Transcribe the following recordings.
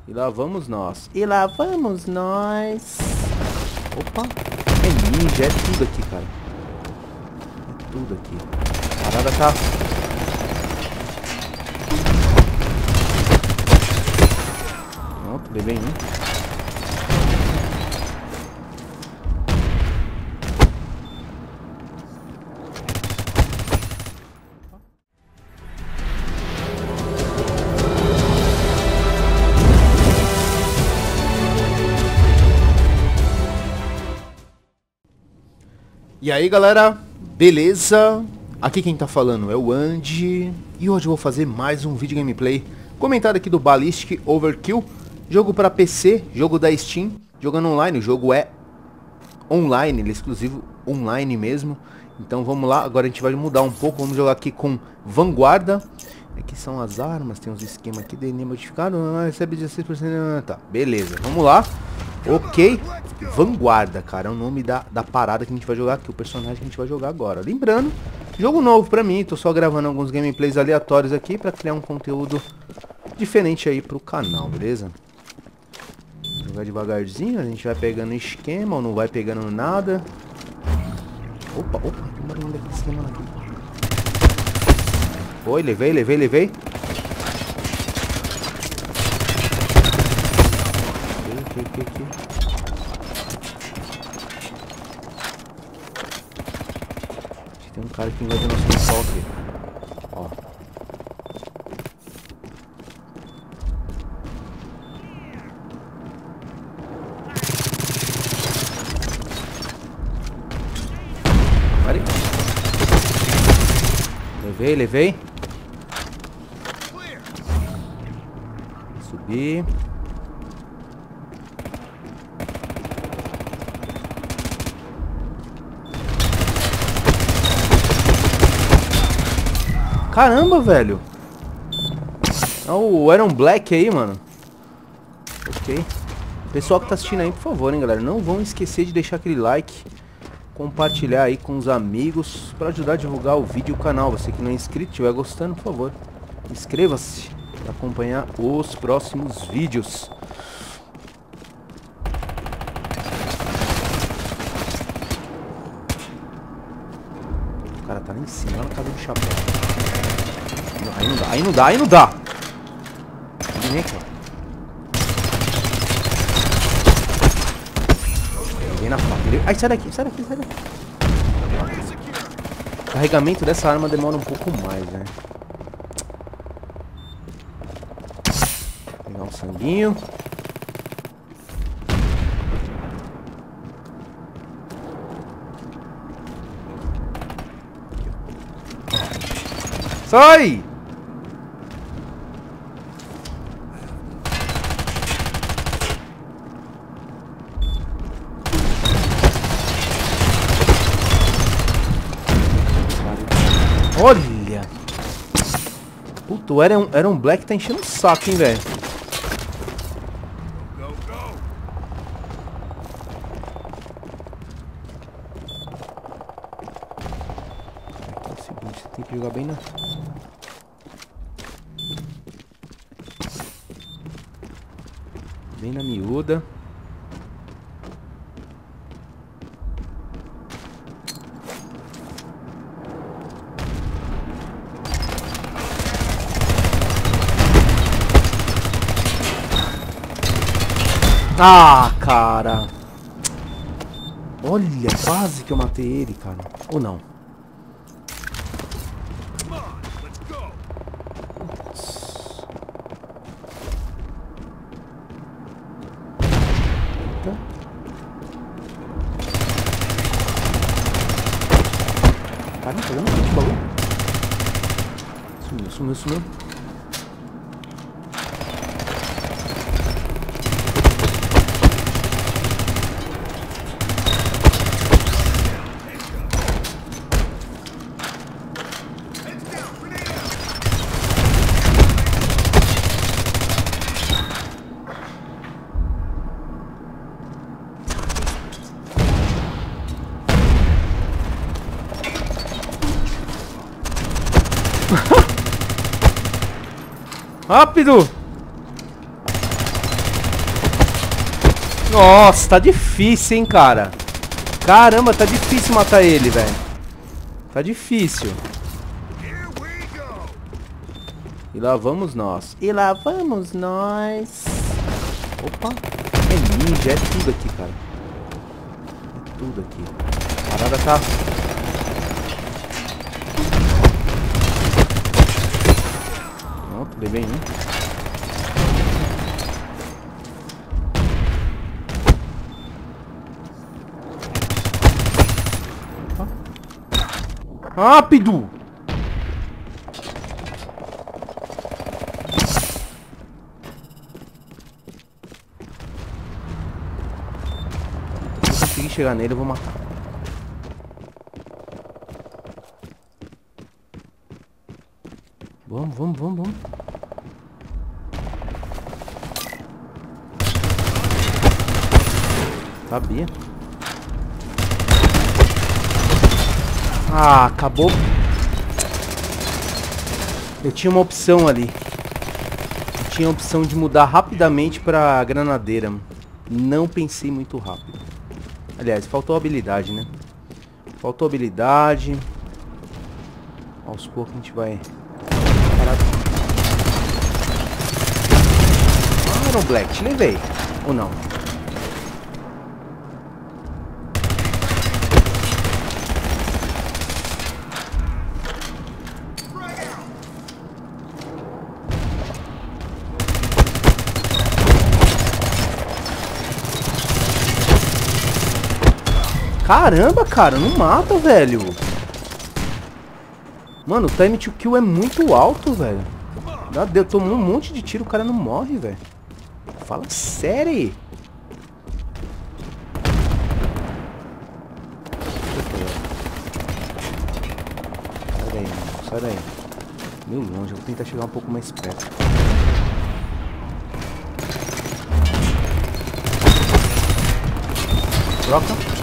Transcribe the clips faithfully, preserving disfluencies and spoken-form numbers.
E lá vamos nós. E lá vamos nós. Opa. É ninja, é tudo aqui, cara. É tudo aqui. A parada tá... Pronto, levei um. E aí galera, beleza? Aqui quem tá falando é o Andy. E hoje eu vou fazer mais um vídeo gameplay comentário aqui do Ballistic Overkill. Jogo para P C, jogo da Steam, jogando online. O jogo é online, ele é exclusivo online mesmo. Então vamos lá, agora a gente vai mudar um pouco. Vamos jogar aqui com Vanguarda. Aqui são as armas, tem uns esquemas aqui, D N A modificado, recebe dezesseis por cento. Tá, beleza, vamos lá. Ok, Vanguarda, cara, é o nome da, da parada que a gente vai jogar aqui, o personagem que a gente vai jogar agora. Lembrando, jogo novo pra mim, tô só gravando alguns gameplays aleatórios aqui pra criar um conteúdo diferente aí pro canal, beleza? Vou jogar devagarzinho, a gente vai pegando esquema ou não vai pegando nada. Opa, opa, tem um barulho aqui, esquema aqui. Foi, levei, levei, levei. Aqui, aqui, aqui. Tem um cara que invadiu nosso pessoal aqui. Ó. Pare. Levei, levei. Subir. Caramba, velho. É o Iron Black aí, mano. Ok. Pessoal que tá assistindo aí, por favor, hein, galera. Não vão esquecer de deixar aquele like. Compartilhar aí com os amigos. Pra ajudar a divulgar o vídeo e o canal. Você que não é inscrito, estiver gostando, por favor, inscreva-se pra acompanhar os próximos vídeos. O cara tá lá em cima, lá na casa do chapéu. Aí não dá, aí não dá, aí não dá. Vem aqui, ó. Vem na faca. Ai, sai daqui, sai daqui, sai daqui. O carregamento dessa arma demora um pouco mais, né? Vou pegar um sanguinho. Sai! Olha! Puta, era um, era um Black tá enchendo o saco, hein, velho? É o seguinte, você tem que jogar bem na... Bem na miúda. Ah, cara. Olha, quase que eu matei ele, cara. Ou não? Eita. Caramba, tá dando muito bagulho. Sumiu, sumiu, sumiu. Rápido! Nossa, tá difícil, hein, cara. Caramba, tá difícil matar ele, velho. Tá difícil. E lá vamos nós. E lá vamos nós. Opa. É ninja, é tudo aqui, cara. É tudo aqui. A parada tá... Pronto, levei um. Rápido! Se eu conseguir chegar nele, eu vou matar. Vamos, vamos, vamos, vamos. Sabia. Ah, acabou. Eu tinha uma opção ali. Eu tinha a opção de mudar rapidamente pra granadeira. Não pensei muito rápido. Aliás, faltou habilidade, né? Faltou habilidade. Aos poucos a gente vai... Ah, Iron Black, te levei. Ou não? Caramba, cara, não mata, velho. Mano, o time to kill é muito alto, velho. Eu tomou um monte de tiro, o cara não morre, velho. Fala sério. Sai daí, mano. Sai daí. Meio longe, eu vou tentar chegar um pouco mais perto. Troca.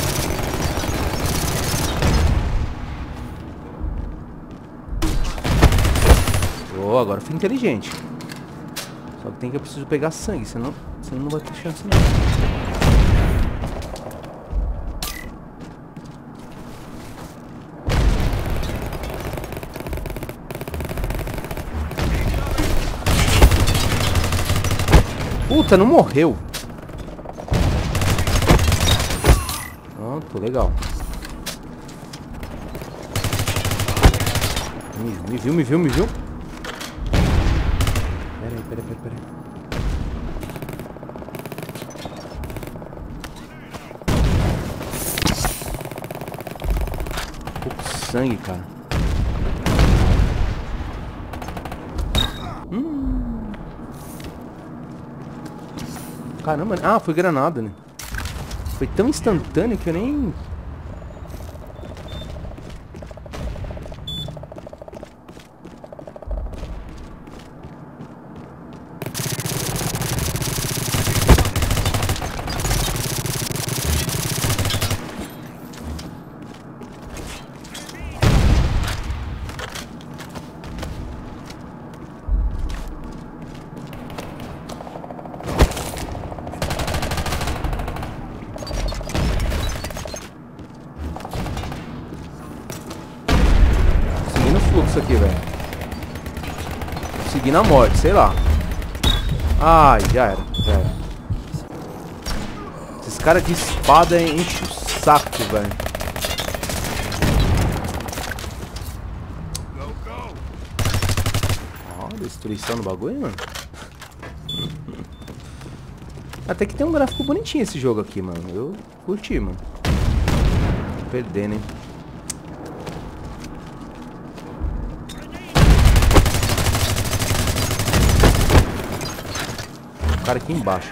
Oh, agora fui inteligente. Só que tem que eu preciso pegar sangue, senão, senão não vai ter chance não. Puta, não morreu. Pronto, legal. Me viu, me viu, me viu? Peraí, peraí, peraí, peraí. Pouco sangue, cara. Hum. Caramba, ah, foi granada, né? Foi tão instantâneo que eu nem... Isso aqui, velho. Seguir na morte, sei lá. Ai, já era, já era. Esses caras de espada enchem o saco, velho. Ó, destruição no bagulho, mano. Até que tem um gráfico bonitinho esse jogo aqui, mano. Eu curti, mano. Tô perdendo, hein. Cara aqui embaixo.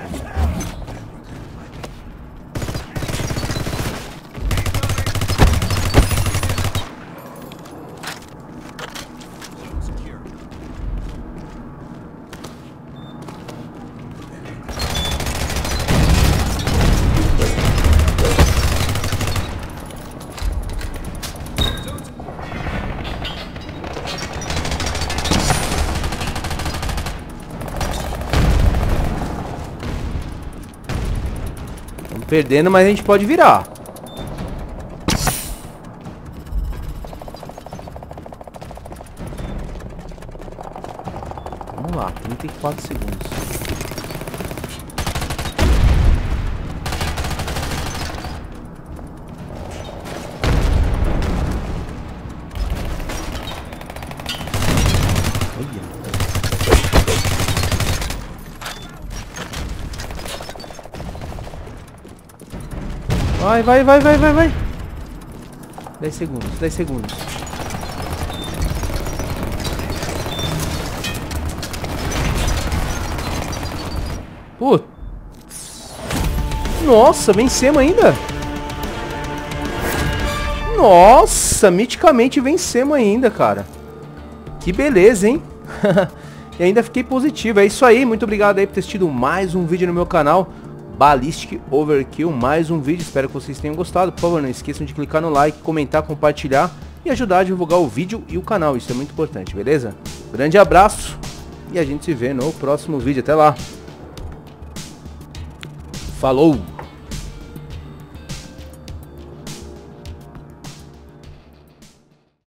perdendo, mas a gente pode virar. Vamos lá, trinta e quatro segundos. Vai, vai, vai, vai, vai, vai. dez segundos, dez segundos. Putz. Nossa, vencemos ainda. Nossa, miticamente vencemos ainda, cara. Que beleza, hein? E ainda fiquei positivo. É isso aí, muito obrigado aí por ter assistido mais um vídeo no meu canal Ballistic Overkill, mais um vídeo, espero que vocês tenham gostado. Por favor, não esqueçam de clicar no like, comentar, compartilhar e ajudar a divulgar o vídeo e o canal, isso é muito importante, beleza? Grande abraço e a gente se vê no próximo vídeo, até lá. Falou!